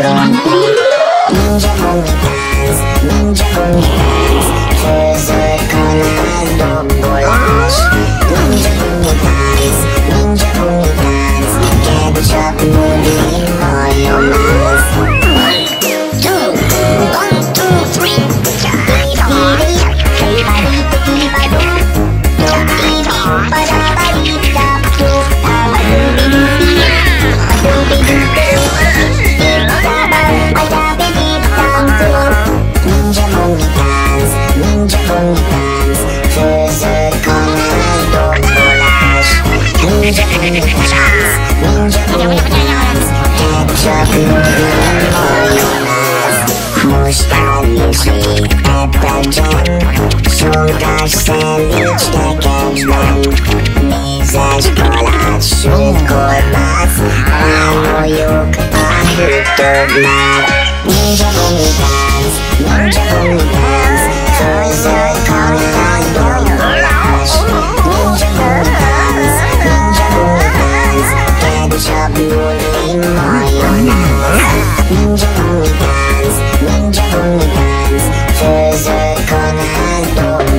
Grand Prix. Ninja Bunny Dance, Ninja Bunny Dance, försök a dobbolás. Ninja Bunny Dance, Ninja Bunny Dance, ketchup, nudli, majonez. 1, 2, 1, 2, 3. Ninja Bunny Dance, Ninja Bunny Dance, försök a dobbolás. Ninja Bunny Dance, Ninja Bunny Dance, ketchup, nudli, majonez. Most elviszi Apple Jam, sódás szendvics tekercsben. Mézes kalács, sült kolbász, ámoljuk a hűtőben. Ninja Bunny Dance, Ninja Bunny Dance, försök a dobbolás. Ninja Bunny Dance, Ninja Bunny Dance, ketchup, nudli, majonez. Ninja Bunny Dance, Ninja Bunny Dance, försök a dobbolás.